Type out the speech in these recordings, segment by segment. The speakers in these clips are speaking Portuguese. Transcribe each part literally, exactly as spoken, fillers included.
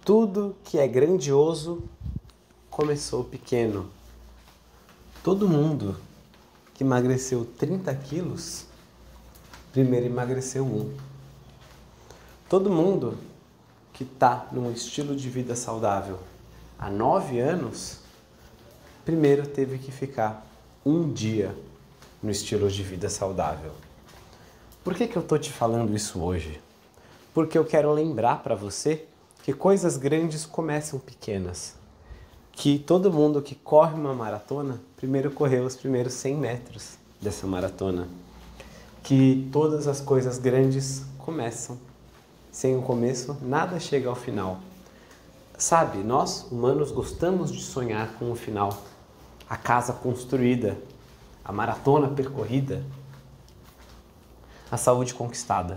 Tudo que é grandioso começou pequeno. Todo mundo que emagreceu trinta quilos, primeiro emagreceu um. Todo mundo que está num estilo de vida saudável há nove anos, primeiro teve que ficar um dia no estilo de vida saudável. Por que que eu estou te falando isso hoje? Porque eu quero lembrar para você que coisas grandes começam pequenas. Que todo mundo que corre uma maratona, primeiro correu os primeiros cem metros dessa maratona. Que todas as coisas grandes começam. Sem o começo, nada chega ao final. Sabe, nós humanos gostamos de sonhar com o final. A casa construída, a maratona percorrida, a saúde conquistada.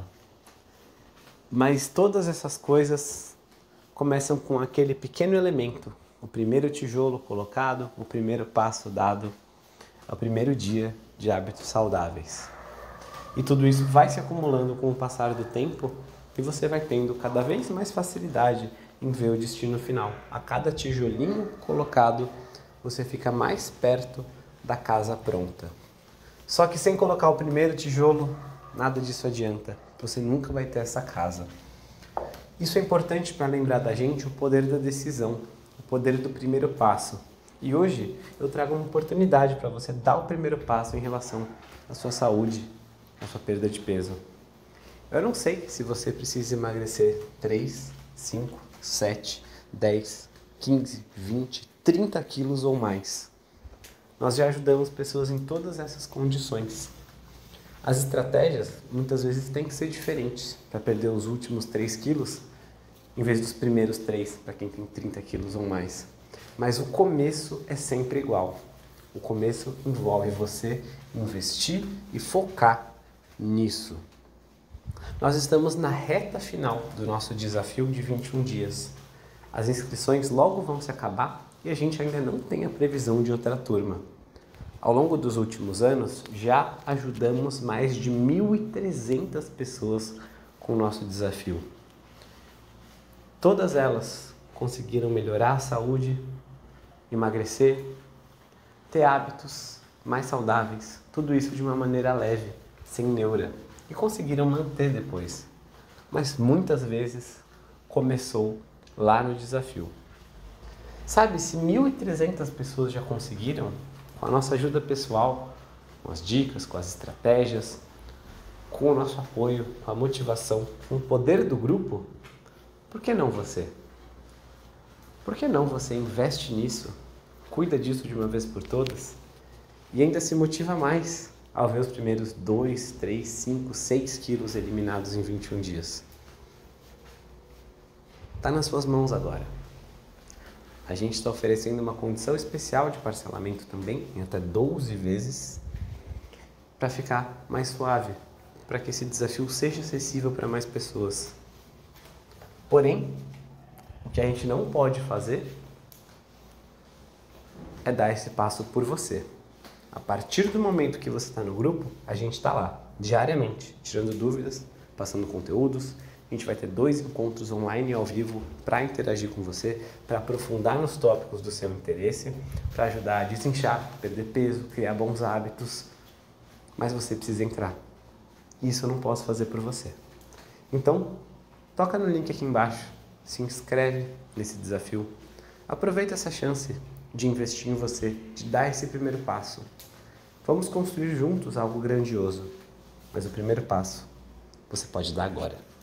Mas todas essas coisas começam com aquele pequeno elemento, o primeiro tijolo colocado, o primeiro passo dado, o primeiro dia de hábitos saudáveis. E tudo isso vai se acumulando com o passar do tempo e você vai tendo cada vez mais facilidade em ver o destino final. A cada tijolinho colocado, você fica mais perto da casa pronta. Só que sem colocar o primeiro tijolo, nada disso adianta. Você nunca vai ter essa casa. Isso é importante para lembrar da gente o poder da decisão, o poder do primeiro passo. E hoje eu trago uma oportunidade para você dar o primeiro passo em relação à sua saúde, à sua perda de peso. Eu não sei se você precisa emagrecer três, cinco, sete, dez, quinze, vinte, trinta quilos ou mais. Nós já ajudamos pessoas em todas essas condições. As estratégias, muitas vezes, têm que ser diferentes para perder os últimos três quilos, em vez dos primeiros três, para quem tem trinta quilos ou mais. Mas o começo é sempre igual. O começo envolve você investir e focar nisso. Nós estamos na reta final do nosso desafio de vinte e um dias. As inscrições logo vão se acabar e a gente ainda não tem a previsão de outra turma. Ao longo dos últimos anos, já ajudamos mais de mil e trezentas pessoas com o nosso desafio. Todas elas conseguiram melhorar a saúde, emagrecer, ter hábitos mais saudáveis, tudo isso de uma maneira leve, sem neura, e conseguiram manter depois. Mas muitas vezes começou lá no desafio. Sabe, se mil e trezentas pessoas já conseguiram, com a nossa ajuda pessoal, com as dicas, com as estratégias, com o nosso apoio, com a motivação, com o poder do grupo, por que não você? Por que não você investe nisso, cuida disso de uma vez por todas e ainda se motiva mais ao ver os primeiros dois, três, cinco, seis quilos eliminados em vinte e um dias? Está nas suas mãos agora. A gente está oferecendo uma condição especial de parcelamento também, em até doze vezes, para ficar mais suave, para que esse desafio seja acessível para mais pessoas. Porém, o que a gente não pode fazer é dar esse passo por você. A partir do momento que você está no grupo, a gente está lá, diariamente, tirando dúvidas, passando conteúdos. A gente vai ter dois encontros online e ao vivo para interagir com você, para aprofundar nos tópicos do seu interesse, para ajudar a desinchar, perder peso, criar bons hábitos. Mas você precisa entrar. Isso eu não posso fazer por você. Então, toca no link aqui embaixo, se inscreve nesse desafio. Aproveita essa chance de investir em você, de dar esse primeiro passo. Vamos construir juntos algo grandioso. Mas o primeiro passo você pode dar agora.